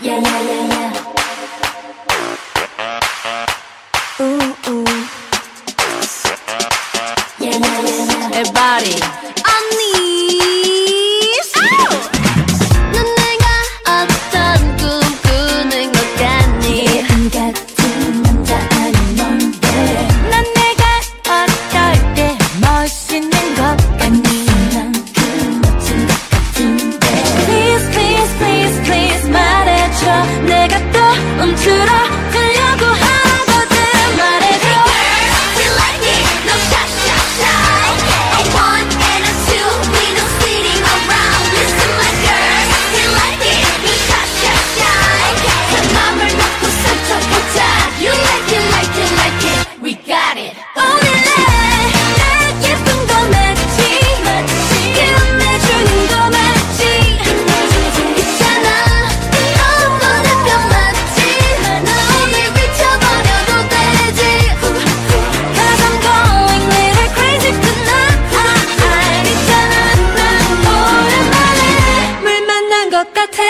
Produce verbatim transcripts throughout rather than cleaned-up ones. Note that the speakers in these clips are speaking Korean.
Yeah, yeah, yeah, yeah. Ooh, ooh. Yeah, yeah, yeah, yeah. Everybody. 넌 내가 어떤 꿈 꾸는 것 같니? 예쁜 같은 남자 아닌 넌데 난 내가 어떨 때 멋있는 것 같니? 만큼 멋진 것 같은데 Please, please, please, please 말해줘. 내가 또 멈추러 가려고 하거든. 말해줘. You like it? No shot, shot, shot. A one and a two, we no sitting around. Listen, my girl, you like it? No shot, shot, shot. 내 맘을 놓고 살펴보자. You like it, like it, like it. We got it. 오늘내 내 예쁜 거 맞지? 끝내주는 거 맞지? 있잖아, 너무 내편 맞지? 오늘 미쳐버려도 되지. Cause I'm going little crazy tonight. 있잖아, 난 오랜만에 물 만난 것 같아.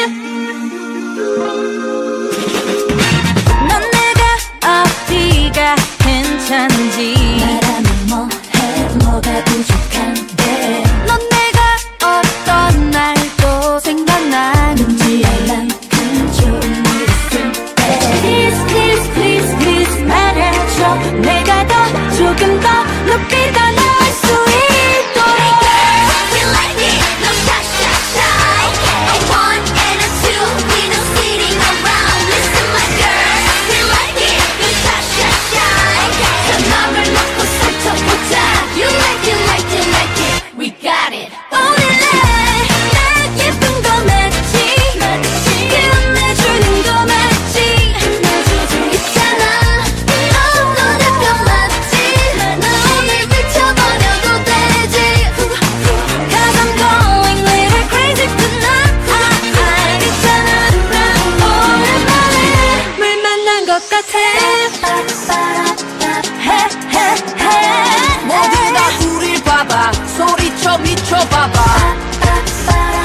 넌 내가 어디가 괜찮은지 말하면 뭐해, 뭐가 부족한데 넌 내가 어떤 날도 생각나. 눈치 알 만큼 좋은 일 있을 때 Please, please, please, please 말해줘. 내가 더 조금 더 높이 더 나을 수 있도록. You like it? No shot, shot, shot. A one and a two, we no sitting around. Listen, my girl, you like it? No shot, shot, shot. 내 맘을 놓고 살펴보자. You like it, like it, like it. We got it. 오늘내 내 예쁜 거 맞지? 끝내주는 거 맞지? 있잖아, 너무 내편 맞지? 오늘 미쳐버려도 되지. Cause I'm going little crazy tonight. 있잖아, 난 오랜만에 물 만난 것 같아. 모두가 우릴 봐봐 소리쳐 미쳐봐봐